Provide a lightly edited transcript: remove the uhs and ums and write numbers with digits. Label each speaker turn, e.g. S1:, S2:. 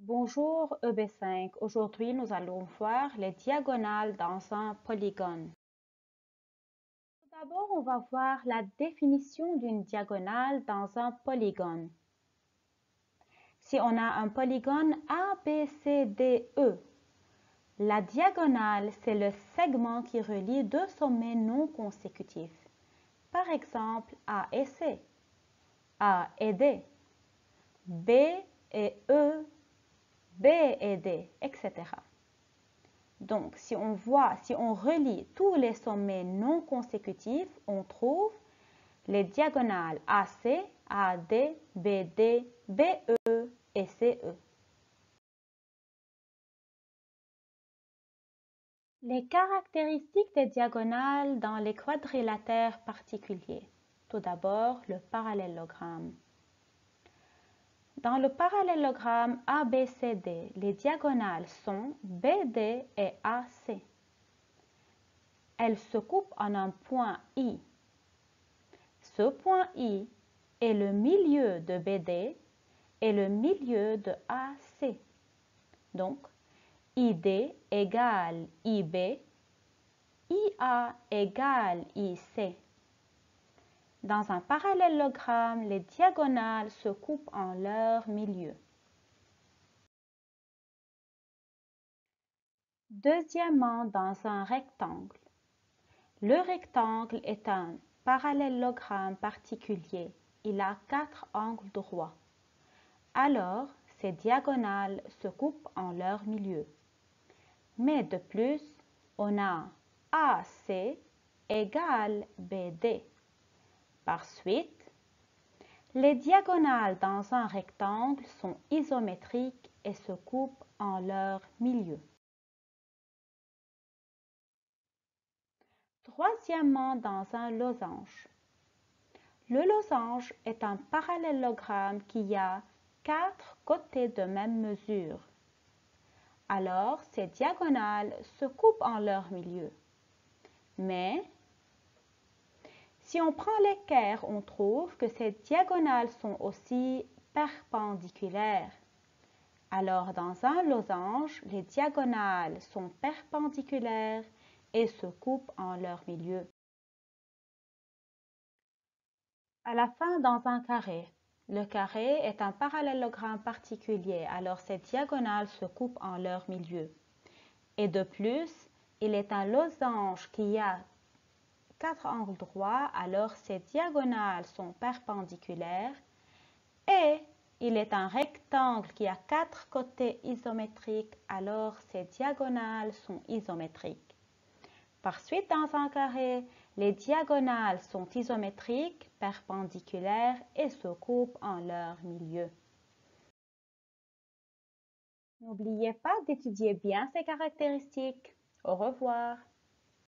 S1: Bonjour EB5, aujourd'hui nous allons voir les diagonales dans un polygone. Tout d'abord, on va voir la définition d'une diagonale dans un polygone. Si on a un polygone ABCDE, la diagonale c'est le segment qui relie deux sommets non consécutifs. Par exemple, A et C, A et D, B et E, B et D, etc. Donc, si on relie tous les sommets non consécutifs, on trouve les diagonales AC, AD, BD, BE et CE. Les caractéristiques des diagonales dans les quadrilatères particuliers. Tout d'abord, le parallélogramme. Dans le parallélogramme ABCD, les diagonales sont BD et AC. Elles se coupent en un point I. Ce point I est le milieu de BD et le milieu de AC. Donc, ID égale IB, IA égale IC. Dans un parallélogramme, les diagonales se coupent en leur milieu. Deuxièmement, dans un rectangle. Le rectangle est un parallélogramme particulier. Il a 4 angles droits. Alors, ces diagonales se coupent en leur milieu. Mais de plus, on a AC égale BD. Par suite, les diagonales dans un rectangle sont isométriques et se coupent en leur milieu. Troisièmement, dans un losange. Le losange est un parallélogramme qui a 4 côtés de même mesure. Alors, ces diagonales se coupent en leur milieu. Mais, si on prend l'équerre, on trouve que ces diagonales sont aussi perpendiculaires. Alors, dans un losange, les diagonales sont perpendiculaires et se coupent en leur milieu. À la fin, dans un carré. Le carré est un parallélogramme particulier, alors ces diagonales se coupent en leur milieu. Et de plus, il est un losange qui a 4 angles droits, alors ces diagonales sont perpendiculaires. Et il est un rectangle qui a 4 côtés isométriques, alors ces diagonales sont isométriques. Par suite, dans un carré, les diagonales sont isométriques, perpendiculaires et se coupent en leur milieu. N'oubliez pas d'étudier bien ces caractéristiques. Au revoir.